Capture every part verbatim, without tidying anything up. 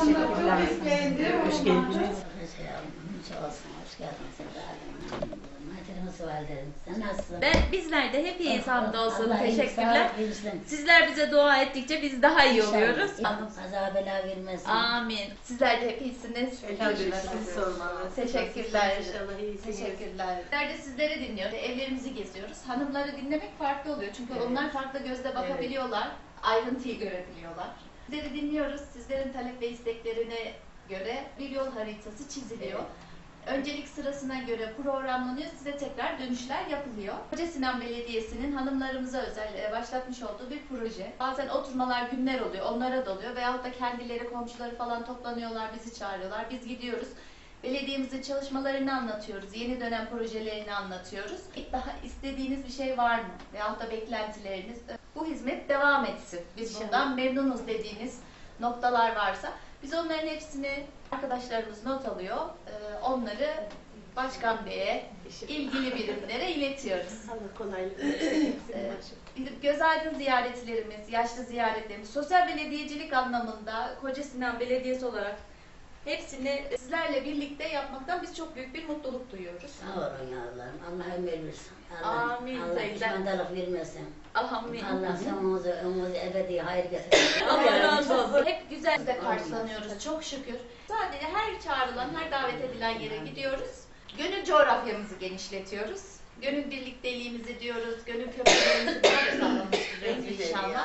Teşekkürler. Hoş geldiniz. Sağ olsun, hoş geldiniz. Hatırımız vardı. Sen nasılsın? Ben, bizler de hep iyiyiz hamdolsun. Allah Teşekkürler. iyilik, sağlık versin. Sizler bize dua ettikçe biz daha iyi oluyoruz. Kaza bela vermesin. Amin. Sizler de hep iyisiniz. Elhamdülillah sizi sormalı. Teşekkürler. İnşallah iyisiniz. Teşekkürler. Bizler de sizleri dinliyoruz. Evlerimizi geziyoruz. Hanımları dinlemek farklı oluyor. Çünkü Evet. onlar farklı gözle bakabiliyorlar. Ayrıntıyı görebiliyorlar. Sizleri dinliyoruz. Sizlerin talep ve isteklerine göre bir yol haritası çiziliyor. Evet. Öncelik sırasına göre programlanıyor, size tekrar dönüşler yapılıyor. Koca Sinan Belediyesi'nin hanımlarımıza özel e, başlatmış olduğu bir proje. Bazen oturmalar, günler oluyor, onlara doluyor veyahut da kendileri, komşuları falan toplanıyorlar, bizi çağırıyorlar, biz gidiyoruz. Belediyemizin çalışmalarını anlatıyoruz, yeni dönem projelerini anlatıyoruz. Daha istediğiniz bir şey var mı? Veyahut da beklentileriniz? Bu hizmet devam etsin. Biz bundan memnunuz dediğiniz noktalar varsa, biz onların hepsini arkadaşlarımız not alıyor. Ee, Onları Başkan Bey'e, ilgili birimlere iletiyoruz. Allah kolaylık versin. Ee, Gidip göz aydın ziyaretlerimiz, yaşlı ziyaretlerimiz, sosyal belediyecilik anlamında Koca Sinan Belediyesi olarak hepsini sizlerle birlikte yapmaktan biz çok büyük bir mutluluk duyuyoruz. Sağ olun ya Allah'ım. Allah ömür versin. Allah, Amin. Allah Teyze. pişmanlık vermesin. Amin. Allah sonumuzu, ömrümüzü ebedi hayır getirsin. Allah razı olsun. Hep güzel de karşılanıyoruz çok şükür. Sadece her çağrılan, her davet edilen yere gidiyoruz. Gönül coğrafyamızı genişletiyoruz. Gönül birlikteliğimizi diyoruz, gönül köprülerimizi daha da sağlamlaştırıyoruz inşallah.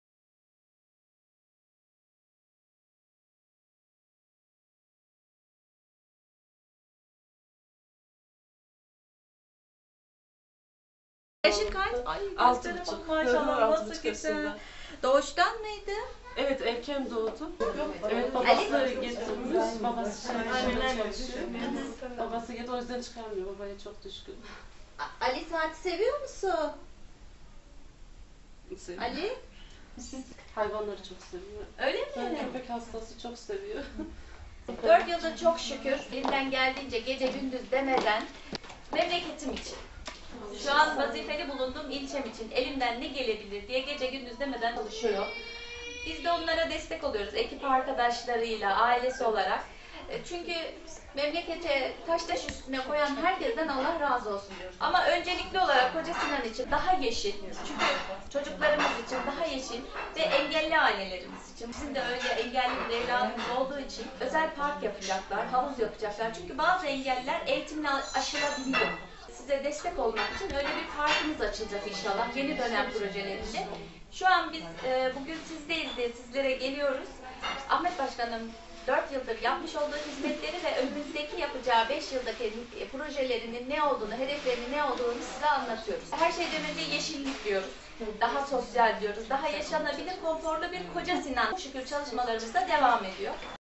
Yaşın kaç? Ay, Altı gösterin buçuk. bak maşallah Altı nasıl buçuk güzel. yaşında. Doğuştan mıydı? Evet erken doğdu. Evet babası Ali? getirmiş. Babası şarkıda çalışıyor. Babası getirdi o yüzden çıkarmıyor. Babaya çok düşkün. A- Ali Saat'i seviyor musun? Seviyor. Ali? Hayvanları çok seviyor. Öyle Ben mi? köpek hastası çok seviyor. Dört yıldır çok şükür elimden geldiğince gece gündüz demeden memleketim için, şu an vazifeli bulunduğum ilçem için elimden ne gelebilir diye gece gündüz demeden çalışıyor. Biz de onlara destek oluyoruz ekip arkadaşlarıyla, ailesi olarak. E, Çünkü memlekete taş taş üstüne koyan herkesten Allah razı olsun diyoruz. Ama öncelikli olarak Koca Sinan için daha yeşil. Çünkü çocuklarımız için daha yeşil ve engelli ailelerimiz için. Bizim de öyle engelli bir evladımız olduğu için özel park yapacaklar, havuz yapacaklar. Çünkü bazı engelliler eğitimle aşılabiliyor. Size destek olmak için öyle bir parkımız açılacak inşallah yeni dönem projelerinde. Şu an biz e, bugün sizdeyiz diye sizlere geliyoruz. Ahmet Başkanım dört yıldır yapmış olduğu hizmetleri ve önümüzdeki yapacağı beş yıldaki projelerinin ne olduğunu, hedeflerinin ne olduğunu size anlatıyoruz. Her şeyden önce yeşillik diyoruz. Daha sosyal diyoruz. Daha yaşanabilir, konforlu bir Koca Sinan. Şükür çalışmalarımız da devam ediyor.